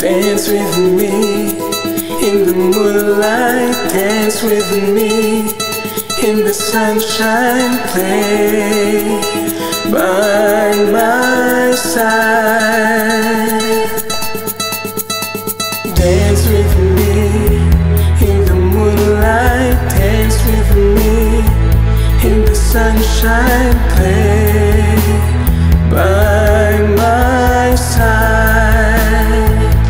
Dance with me in the moonlight, dance with me in the sunshine, play by my side. Dance with me in the moonlight, dance with me in the sunshine, play by my side.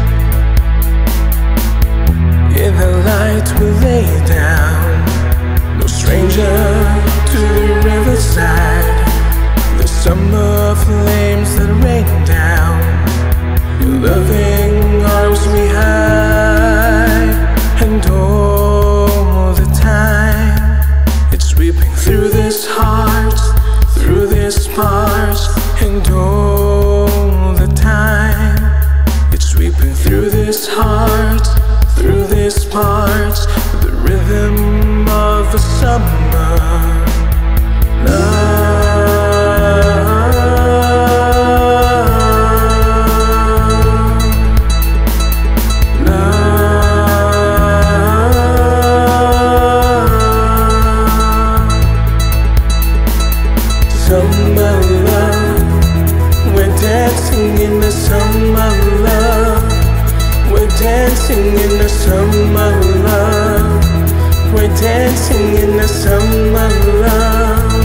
In the light we lay down, no stranger to the riverside. The summer flames that rain down, your loving arms we hide. And all the time it's sweeping through this heart, through this part. And all the time it's sweeping through this heart, through this part. The rhythm of a summer love. Summer love, we're dancing in the summer love. We're dancing in the summer love. We're dancing in the summer love.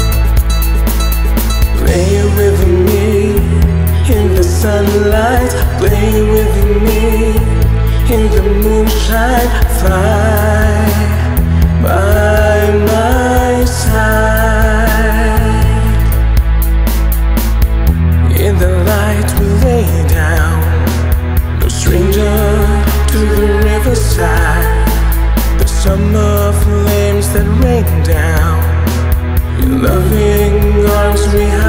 Play with me in the sunlight, play with me in the moonshine, fly by my side. In the light we lay down, no stranger to the riverside. The summer flames that rain down, your loving arms we hide.